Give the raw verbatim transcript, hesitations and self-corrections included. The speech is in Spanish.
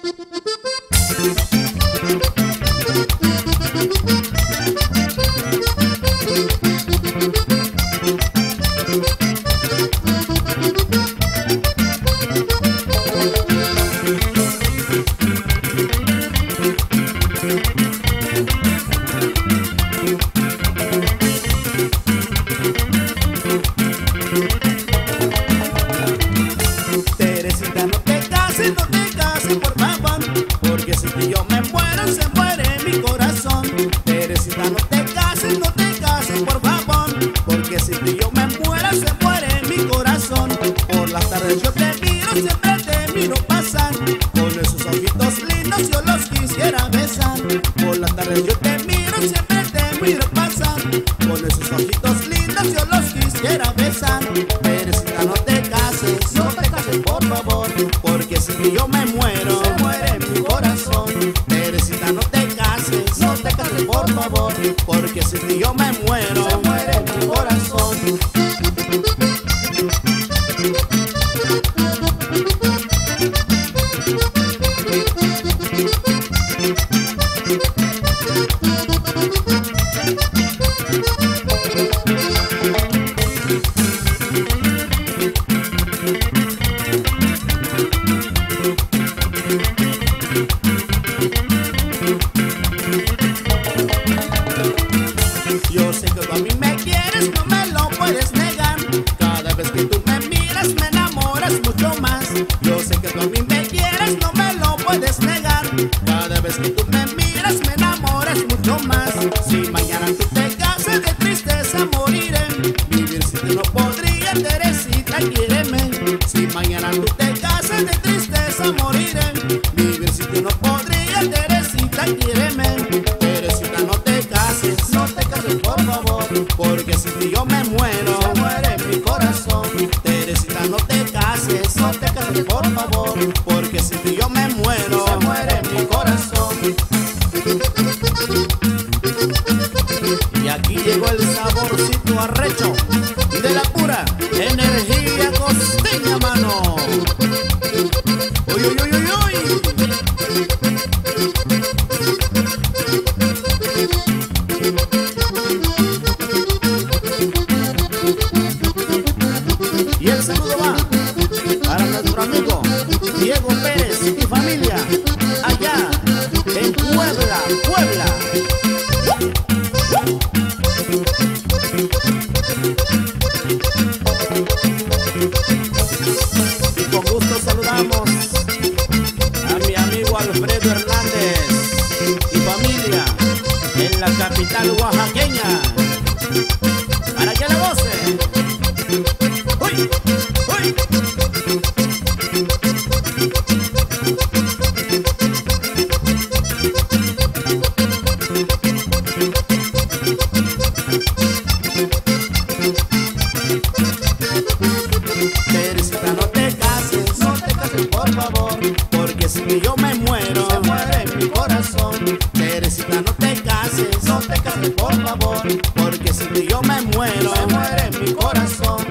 Teresita, no te cases, no te cases, por favor, porque si yo me muero se muere mi corazón. Teresita, no te cases, no te cases, por favor, porque si yo me muero se muere mi corazón. Por las tardes yo te miro, siempre te miro pasar, con esos ojitos lindos yo los quisiera besar. Por las tardes yo te miro, siempre te miro pasar, con esos ojitos lindos yo los quisiera besar. Teresita, no te cases, no te cases, por favor, porque si yo me muero se muere mi corazón. Teresita, no te cases, no te cases, por favor, porque si yo me muero se muere mi corazón. Yo sé que tú a mí me quieres, no me lo puedes negar. Cada vez que tú me miras me enamoras mucho más. Yo sé que tú a mí me quieres, no me lo puedes negar. Cada vez que tú me miras me enamoras mucho más. Si mañana tú te casas de tristeza moriré, vivir sin ti no podría, Teresita, quiéreme. Si mañana tú te casas de tristeza moriré, vivir sin ti no podría, Teresita, quiéreme. Teresita, no te cases, no te cases, por favor, porque si yo me muero se muere mi corazón. Teresita, no te cases, no te cases, por favor, porque si yo me muero se muere mi corazón. Y aquí llegó el saborcito arrecho de la pura energía costeña, mano. Uy, uy, uy, uy, uy. Y el saludo va para nuestro amigo Diego Pérez y familia allá en Puebla, Puebla. Y con gusto saludamos a mi amigo Alfredo Hernández y familia en la capital oaxaqueña, para que la gocen. ¡Uy! ¡Uy! Teresita, no te cases, no te cases, por favor, porque si yo me muero se muere mi corazón. Teresita, no te cases, no te cases, por favor, porque si yo me muero se muere mi corazón.